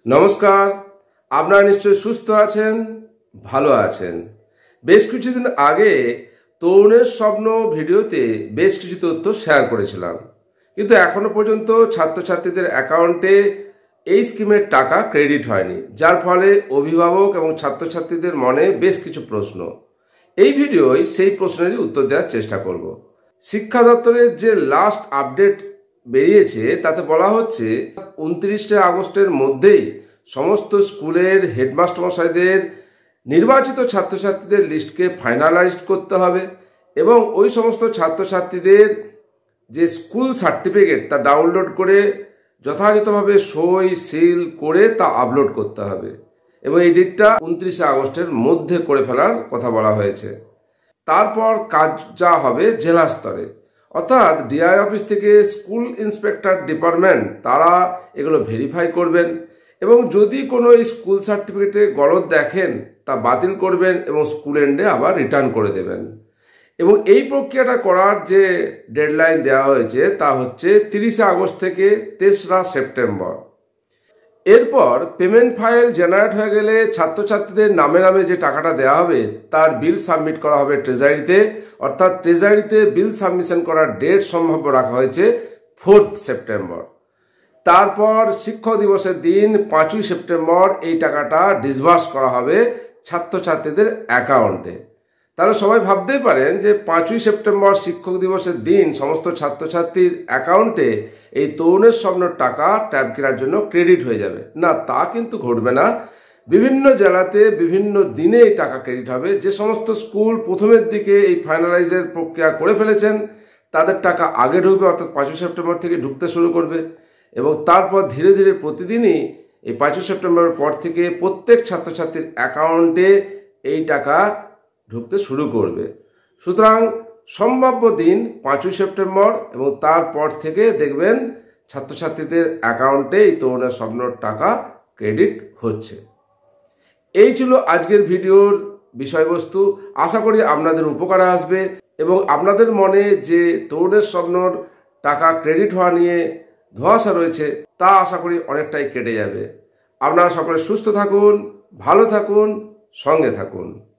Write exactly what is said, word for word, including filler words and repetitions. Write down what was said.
নমস্কার, আপনারা নিশ্চয়ই সুস্থ আছেন, ভালো আছেন। বেশ কিছুদিন আগে তরুণের স্বপ্ন ভিডিওতে বেশ কিছু তথ্য শেয়ার করেছিলাম, কিন্তু এখনো পর্যন্ত ছাত্রছাত্রীদের অ্যাকাউন্টে এই স্কিমের টাকা ক্রেডিট হয়নি, যার ফলে অভিভাবক এবং ছাত্রছাত্রীদের মনে বেশ কিছু প্রশ্ন। এই ভিডিওয় সেই প্রশ্নেরই উত্তর দেওয়ার চেষ্টা করব। শিক্ষা দপ্তরের যে লাস্ট আপডেট বেরিয়েছে তাতে বলা হচ্ছে উনত্রিশে আগস্টের মধ্যেই সমস্ত স্কুলের হেডমাস্টার মশাইদের নির্বাচিত ছাত্রছাত্রীদের লিস্টকে ফাইনালাইজড করতে হবে এবং ওই সমস্ত ছাত্রছাত্রীদের যে স্কুল সার্টিফিকেট তা ডাউনলোড করে যথাযথভাবে সই সিল করে তা আপলোড করতে হবে এবং এই ডেটটা উনত্রিশে আগস্টের মধ্যে করে ফেলার কথা বলা হয়েছে। তারপর কাজ যা হবে জেলা স্তরে, অর্থাৎ ডিআই অফিস থেকে স্কুল ইন্সপেক্টর ডিপার্টমেন্ট তারা এগুলো ভেরিফাই করবেন এবং যদি কোনো স্কুল সার্টিফিকেটে গলদ দেখেন তা বাতিল করবেন এবং স্কুল এন্ডে আবার রিটার্ন করে দেবেন। এবং এই প্রক্রিয়াটা করার যে ডেডলাইন দেওয়া হয়েছে তা হচ্ছে তিরিশে আগস্ট থেকে তেসরা সেপ্টেম্বর। এরপর পেমেন্ট ফাইল জেনারেট হয়ে গেলে ছাত্রছাত্রীদের নামে নামে যে টাকাটা দেওয়া হবে তার বিল সাবমিট করা হবে ট্রেজারিতে, অর্থাৎ ট্রেজারিতে বিল সাবমিশন করার ডেট সম্ভাব্য রাখা হয়েছে ফোর্থ সেপ্টেম্বর। তারপর শিক্ষক দিবসের দিন পাঁচই সেপ্টেম্বর এই টাকাটা ডিসবার্স করা হবে ছাত্রছাত্রীদের অ্যাকাউন্টে। তাহলে সবাই ভাবতেই পারেন যে পাঁচই সেপ্টেম্বর শিক্ষক দিবসের দিন সমস্ত ছাত্রছাত্রীর অ্যাকাউন্টে এই তরুণের স্বপ্নের টাকা ট্যাব কেনার জন্য ক্রেডিট হয়ে যাবে। না, তা কিন্তু ঘটবে না। বিভিন্ন জেলাতে বিভিন্ন দিনে এই টাকা ক্রেডিট হবে। যে সমস্ত স্কুল প্রথমের দিকে এই ফাইনালাইজের প্রক্রিয়া করে ফেলেছেন তাদের টাকা আগে ঢুকবে, অর্থাৎ পাঁচই সেপ্টেম্বর থেকে ঢুকতে শুরু করবে এবং তারপর ধীরে ধীরে প্রতিদিনই এই পাঁচই সেপ্টেম্বরের পর থেকে প্রত্যেক ছাত্রছাত্রীর অ্যাকাউন্টে এই টাকা ঢুকতে শুরু করবে। সুতরাং সম্ভাব্য দিন পাঁচই সেপ্টেম্বর এবং তারপর থেকে দেখবেন ছাত্রছাত্রীদের অ্যাকাউন্টে এই তরুণের স্বপ্নের টাকা ক্রেডিট হচ্ছে। এই ছিল আজকের ভিডিওর বিষয়বস্তু। আশা করি আপনাদের উপকারে আসবে এবং আপনাদের মনে যে তরুণের স্বপ্নর টাকা ক্রেডিট হওয়া নিয়ে ধোঁয়াশা রয়েছে তা আশা করি অনেকটাই কেটে যাবে। আপনারা সকলে সুস্থ থাকুন, ভালো থাকুন, সঙ্গে থাকুন।